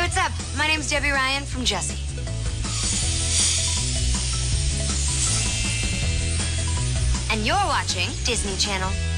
what's up? My name's Debbie Ryan from Jessie. And you're watching Disney Channel.